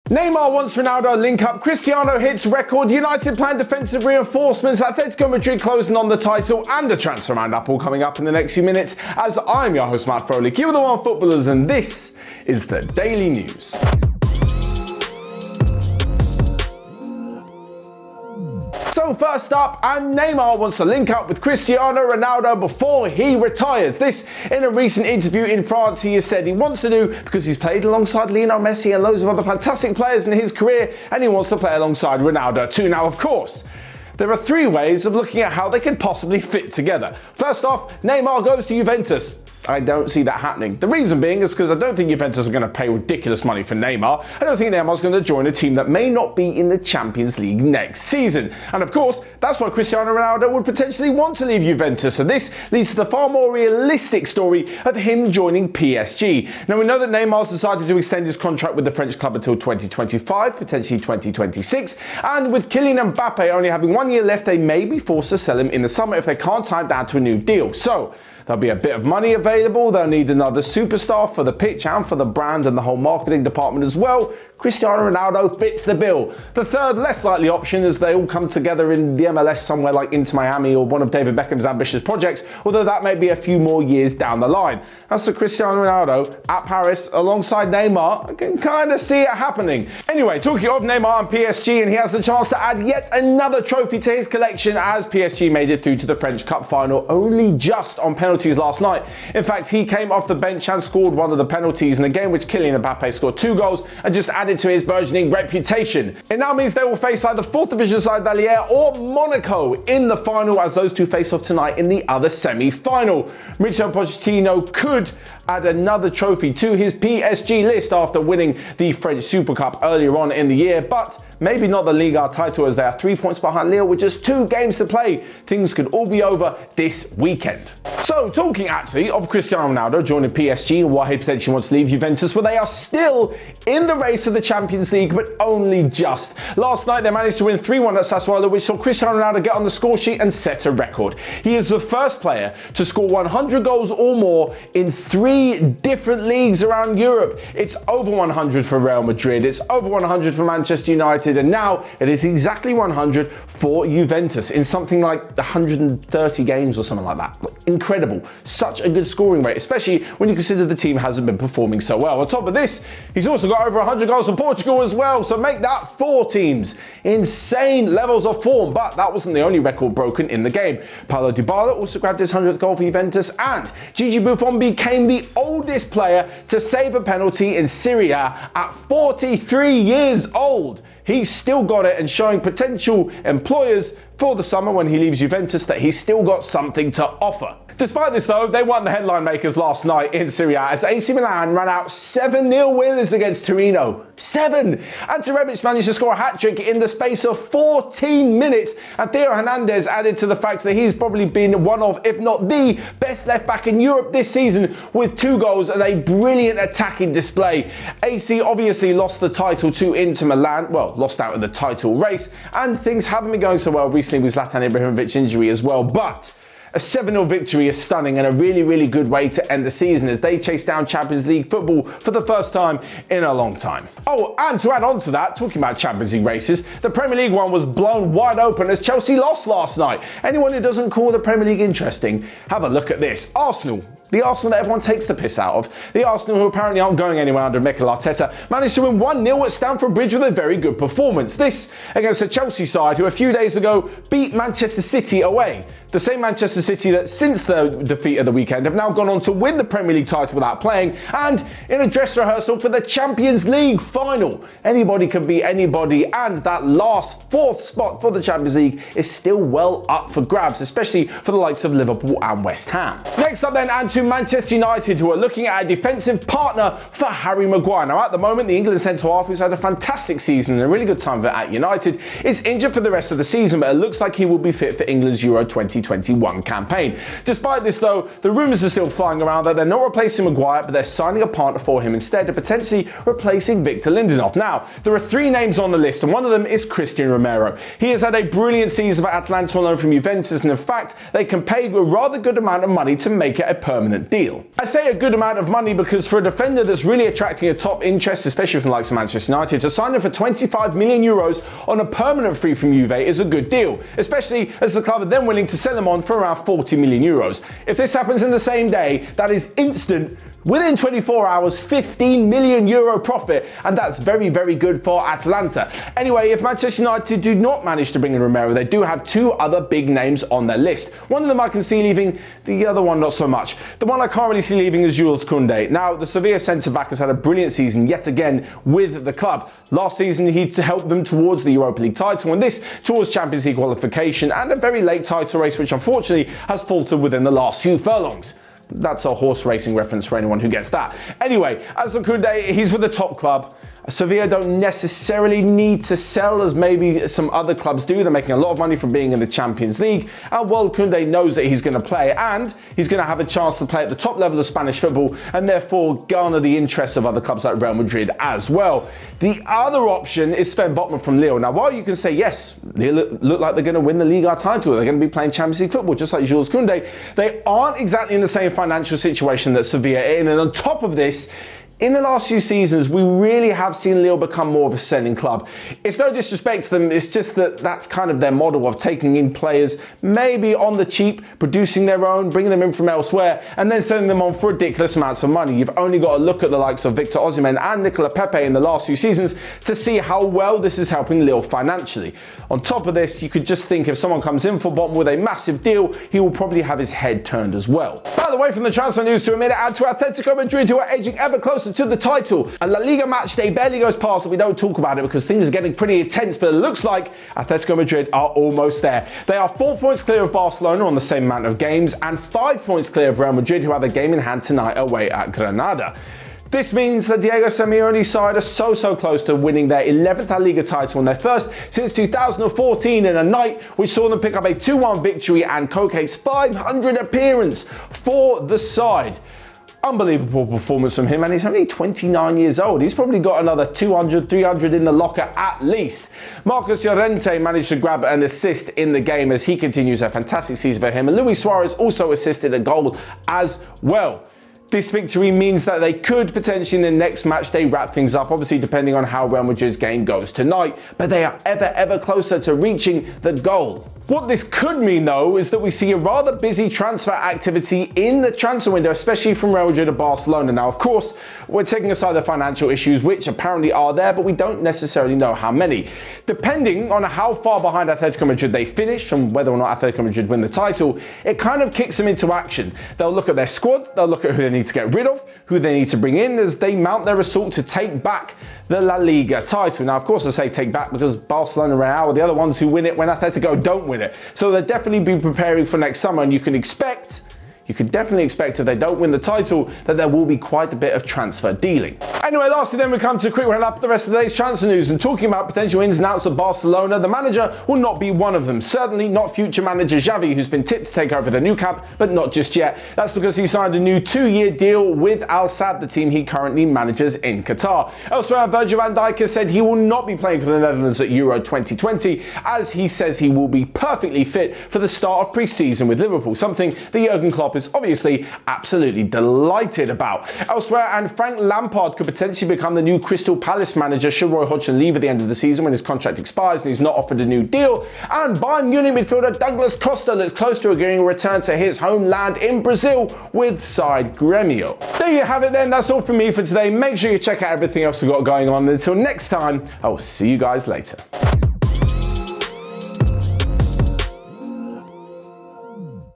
Neymar wants Ronaldo link up, Cristiano hits record, United plan defensive reinforcements, Atletico Madrid closing on the title, and a transfer roundup all coming up in the next few minutes, as I'm your host Matt Frohlich, you are the One Footballers, and this is the Daily News. So first up, and Neymar wants to link up with Cristiano Ronaldo before he retires. This in a recent interview in France he has said he wants to do because he's played alongside Lionel Messi and loads of other fantastic players in his career, and he wants to play alongside Ronaldo too. Now, of course, there are three ways of looking at how they could possibly fit together. First off, Neymar goes to Juventus. I don't see that happening. The reason being is because I don't think Juventus are going to pay ridiculous money for Neymar. I don't think Neymar's going to join a team that may not be in the Champions League next season. And of course, that's why Cristiano Ronaldo would potentially want to leave Juventus. And this leads to the far more realistic story of him joining PSG. Now, we know that Neymar's decided to extend his contract with the French club until 2025, potentially 2026. And with Kylian Mbappe only having 1 year left, they may be forced to sell him in the summer if they can't tie him down to a new deal. So there'll be a bit of money available. They'll need another superstar for the pitch and for the brand and the whole marketing department as well. Cristiano Ronaldo fits the bill. The third, less likely option is they all come together in the MLS somewhere like Inter Miami or one of David Beckham's ambitious projects, although that may be a few more years down the line. As for Cristiano Ronaldo at Paris alongside Neymar, I can kind of see it happening. Anyway, talking of Neymar and PSG, and he has the chance to add yet another trophy to his collection as PSG made it through to the French Cup final only just on penalties last night. In fact, he came off the bench and scored one of the penalties in a game which Kylian Mbappe scored 2 goals and just added to his burgeoning reputation. It now means they will face either 4th division side Valliere or Monaco in the final, as those two face off tonight in the other semi-final. Mauricio Pochettino could add another trophy to his PSG list after winning the French Super Cup earlier on in the year, but maybe not the Liga title, as they are 3 points behind Lille with just 2 games to play. Things could all be over this weekend. So, talking actually of Cristiano Ronaldo joining PSG and why he potentially wants to leave Juventus, well, they are still in the race for the Champions League, but only just. Last night they managed to win 3-1 at Sassuolo, which saw Cristiano Ronaldo get on the score sheet and set a record. He is the first player to score 100 goals or more in 3 different leagues around Europe. It's over 100 for Real Madrid, it's over 100 for Manchester United, and now it is exactly 100 for Juventus in something like 130 games or something like that. Incredible. Such a good scoring rate, especially when you consider the team hasn't been performing so well. On top of this, he's also got over 100 goals for Portugal as well, so make that 4 teams. Insane levels of form, but that wasn't the only record broken in the game. Paulo Dybala also grabbed his 100th goal for Juventus, and Gigi Buffon became the oldest player to save a penalty in Serie A at 43 years old. He's still got it, and showing potential employers for the summer when he leaves Juventus that he's still got something to offer. Despite this though, they won the headline makers last night in Serie A as AC Milan ran out 7-0 winners against Torino. 7! And Rebic managed to score a hat-trick in the space of 14 minutes, and Theo Hernandez added to the fact that he's probably been one of, if not the best left-back in Europe this season with 2 goals and a brilliant attacking display. AC obviously lost the title to Inter Milan, well, lost out in the title race, and things haven't been going so well recently with Zlatan Ibrahimovic's injury as well, but a 7-0 victory is stunning and a really, really good way to end the season as they chase down Champions League football for the first time in a long time. Oh, and to add on to that, talking about Champions League races, the Premier League one was blown wide open as Chelsea lost last night. Anyone who doesn't call the Premier League interesting, have a look at this. Arsenal, the Arsenal that everyone takes the piss out of, the Arsenal who apparently aren't going anywhere under Mikel Arteta, managed to win 1-0 at Stamford Bridge with a very good performance. This against a Chelsea side who a few days ago beat Manchester City away. The same Manchester City that since the defeat of the weekend have now gone on to win the Premier League title without playing, and in a dress rehearsal for the Champions League final. Anybody can beat anybody, and that last 4th spot for the Champions League is still well up for grabs, especially for the likes of Liverpool and West Ham. Next up then, and to Manchester United, who are looking at a defensive partner for Harry Maguire. Now at the moment, the England centre-half, who's had a fantastic season and a really good time at United, is injured for the rest of the season, but it looks like he will be fit for England's Euro 2021 campaign. Despite this though, the rumours are still flying around that they're not replacing Maguire, but they're signing a partner for him instead of potentially replacing Victor Lindelof. Now, there are 3 names on the list, and one of them is Christian Romero. He has had a brilliant season for Atalanta on loan from Juventus, and in fact, they can pay a rather good amount of money to make it a permanent permanent deal. I say a good amount of money because for a defender that's really attracting a top interest, especially from the likes of Manchester United, to sign him for 25 million euros on a permanent fee from Juve is a good deal, especially as the club are then willing to sell him on for around 40 million euros. If this happens in the same day, that is instant, within 24 hours, 15 million euro profit, and that's very, very good for Atalanta. Anyway, if Manchester United do not manage to bring in Romero, they do have two other big names on their list. One of them I can see leaving, the other one not so much. The one I can't really see leaving is Jules Koundé. Now, the Sevilla centre-back has had a brilliant season yet again with the club. Last season, he helped them towards the Europa League title, and this towards Champions League qualification and a very late title race, which unfortunately has faltered within the last few furlongs. That's a horse racing reference for anyone who gets that. Anyway, as for Koundé, he's with the top club. Sevilla don't necessarily need to sell as maybe some other clubs do. They're making a lot of money from being in the Champions League. And well, Koundé knows that he's going to play and he's going to have a chance to play at the top level of Spanish football and therefore garner the interest of other clubs like Real Madrid as well. The other option is Sven Botman from Lille. Now, while you can say, yes, they look like they're going to win the Liga title, they're going to be playing Champions League football, just like Jules Koundé, they aren't exactly in the same financial situation that Sevilla are in. And on top of this, in the last few seasons, we really have seen Lille become more of a selling club. It's no disrespect to them, it's just that that's kind of their model of taking in players, maybe on the cheap, producing their own, bringing them in from elsewhere, and then selling them on for ridiculous amounts of money. You've only got to look at the likes of Victor Osimhen and Nicolas Pepe in the last few seasons to see how well this is helping Lille financially. On top of this, you could just think if someone comes in for Botman with a massive deal, he will probably have his head turned as well. By the way, from the transfer news to a minute, and to Atletico Madrid, who are edging ever closer to the title. A La Liga match day barely goes past that we don't talk about it because things are getting pretty intense, but it looks like Atletico Madrid are almost there. They are 4 points clear of Barcelona on the same amount of games and 5 points clear of Real Madrid, who have a game in hand tonight away at Granada. This means that Diego Simeone's side are so close to winning their 11th La Liga title and their first since 2014 in a night which saw them pick up a 2-1 victory and Koke's 500 appearance for the side. Unbelievable performance from him, and he's only 29 years old. He's probably got another 200, 300 in the locker at least. Marcos Llorente managed to grab an assist in the game as he continues a fantastic season for him, and Luis Suarez also assisted a goal as well. This victory means that they could potentially in the next match day wrap things up, obviously depending on how Real Madrid's game goes tonight, but they are ever closer to reaching the goal. What this could mean though is that we see a rather busy transfer activity in the transfer window, especially from Real Madrid to Barcelona. Now, of course, we're taking aside the financial issues, which apparently are there, but we don't necessarily know how many. Depending on how far behind Atletico Madrid they finish and whether or not Atletico Madrid win the title, it kind of kicks them into action. They'll look at their squad, they'll look at who they need to get rid of, who they need to bring in as they mount their assault to take back the La Liga title. Now, of course, I say take back because Barcelona and Real are the other ones who win it when Atletico don't win it. So they'll definitely be preparing for next summer, and you can definitely expect if they don't win the title that there will be quite a bit of transfer dealing. Anyway, lastly then we come to a quick round up the rest of the day's transfer news, and talking about potential ins and outs of Barcelona, the manager will not be one of them. Certainly not future manager Xavi, who's been tipped to take over the new camp, but not just yet. That's because he signed a new 2-year deal with Al Sadd, the team he currently manages in Qatar. Elsewhere, Virgil van Dijk has said he will not be playing for the Netherlands at Euro 2020, as he says he will be perfectly fit for the start of pre-season with Liverpool, something that Jurgen Klopp is obviously absolutely delighted about. Elsewhere, and Frank Lampard could potentially become the new Crystal Palace manager should Roy Hodgson leave at the end of the season when his contract expires and he's not offered a new deal. And Bayern Munich midfielder Douglas Costa looks close to agreeing a return to his homeland in Brazil with side Grêmio. There you have it then, that's all from me for today. Make sure you check out everything else we've got going on. Until next time, I will see you guys later.